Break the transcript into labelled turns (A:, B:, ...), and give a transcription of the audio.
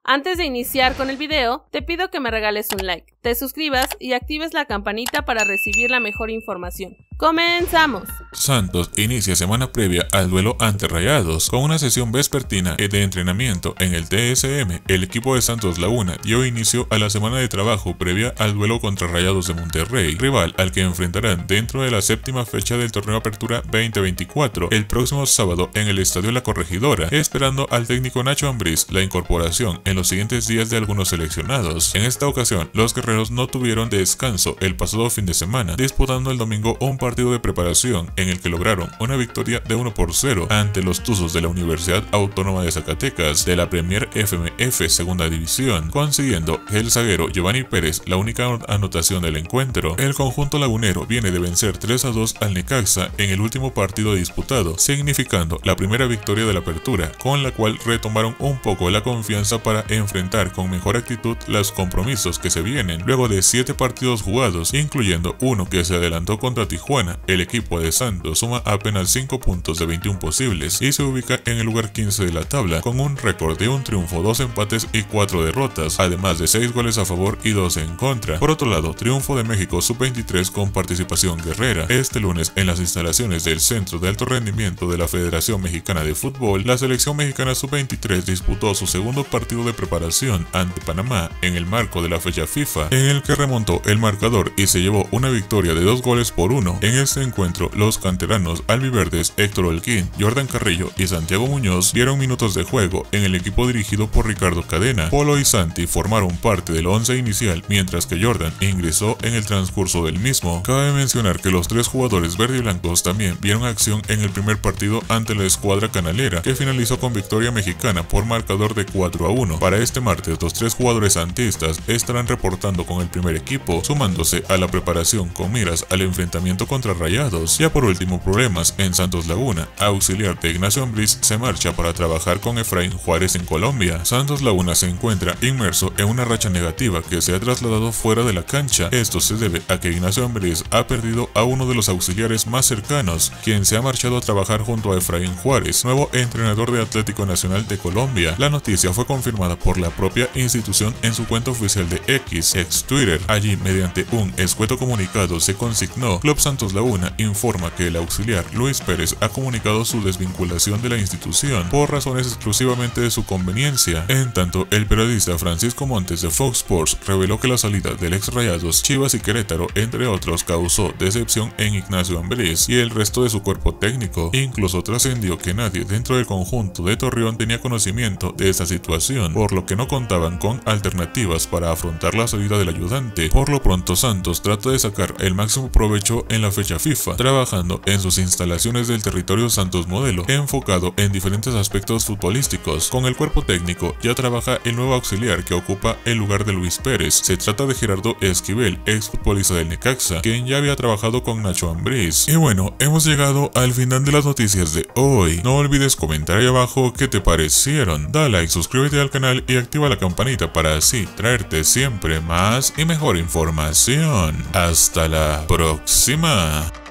A: Antes de iniciar con el video, te pido que me regales un like, te suscribas y actives la campanita para recibir la mejor información. ¡Comenzamos!
B: Santos inicia semana previa al duelo ante Rayados. Con una sesión vespertina de entrenamiento en el TSM, el equipo de Santos Laguna dio inicio a la semana de trabajo previa al duelo contra Rayados de Monterrey, rival al que enfrentarán dentro de la séptima fecha del torneo Apertura 2024, el próximo sábado en el Estadio La Corregidora, esperando al técnico Nacho Ambriz la incorporación en los siguientes días de algunos seleccionados. En esta ocasión, los guerreros no tuvieron descanso el pasado fin de semana, disputando el domingo un partido de preparación en el que lograron una victoria de 1-0 ante los Tuzos de la Universidad Autónoma de Zacatecas de la Premier FMF Segunda División, consiguiendo el zaguero Giovanni Pérez la única anotación del encuentro. El conjunto lagunero viene de vencer 3-2 al Necaxa en el último partido disputado, significando la primera victoria de la apertura, con la cual retomaron un poco la confianza para enfrentar con mejor actitud los compromisos que se vienen. Luego de 7 partidos jugados, incluyendo uno que se adelantó contra Tijuana, el equipo de Santos suma apenas 5 puntos de 21 posibles y se ubica en el lugar 15 de la tabla, con un récord de un triunfo, 2 empates y 4 derrotas, además de 6 goles a favor y 2 en contra. Por otro lado, triunfo de México Sub-23 con participación guerrera. Este lunes, en las instalaciones del Centro de Alto Rendimiento de la Federación Mexicana de Fútbol, la selección mexicana Sub-23 disputó su segundo partido de preparación ante Panamá en el marco de la fecha FIFA, en el que remontó el marcador y se llevó una victoria de 2-1. En este encuentro, los canteranos albiverdes Héctor Holguín, Jordan Carrillo y Santiago Muñoz dieron minutos de juego en el equipo dirigido por Ricardo Cadena. Polo y Santi formaron parte del 11 inicial, mientras que Jordan ingresó en el transcurso del mismo. Cabe mencionar que los 3 jugadores verde y blancos también vieron acción en el primer partido ante la escuadra canalera, que finalizó con victoria mexicana por marcador de 4-1. Para este martes, los 3 jugadores santistas estarán reportando con el primer equipo, sumándose a la preparación con miras al enfrentamiento contra Rayados. Ya por último, problemas en Santos Laguna. Auxiliar de Ignacio Ambriz se marcha para trabajar con Efraín Juárez en Colombia. Santos Laguna se encuentra inmerso en una racha negativa que se ha trasladado fuera de la cancha. Esto se debe a que Ignacio Ambriz ha perdido a uno de los auxiliares más cercanos, quien se ha marchado a trabajar junto a Efraín Juárez, nuevo entrenador de Atlético Nacional de Colombia. La noticia fue confirmada por la propia institución en su cuenta oficial de X, ex Twitter. Allí, mediante un escueto comunicado, se consignó: Club Santos Laguna informa que el auxiliar Luis Pérez ha comunicado su desvinculación de la institución por razones exclusivamente de su conveniencia. En tanto, el periodista Francisco Montes de Fox Sports reveló que la salida del ex Rayados, Chivas y Querétaro, entre otros, causó decepción en Ignacio Ambriz y el resto de su cuerpo técnico. Incluso trascendió que nadie dentro del conjunto de Torreón tenía conocimiento de esta situación, por lo que no contaban con alternativas para afrontar la salida del ayudante. Por lo pronto, Santos trata de sacar el máximo provecho en la fecha FIFA, trabajando en sus instalaciones del territorio Santos Modelo, enfocado en diferentes aspectos futbolísticos. Con el cuerpo técnico ya trabaja el nuevo auxiliar que ocupa el lugar de Luis Pérez. Se trata de Gerardo Esquivel, ex futbolista del Necaxa, quien ya había trabajado con Nacho Ambriz. Y bueno, hemos llegado al final de las noticias de hoy. No olvides comentar ahí abajo qué te parecieron. Da like, suscríbete al canal y activa la campanita para así traerte siempre más y mejor información. Hasta la próxima.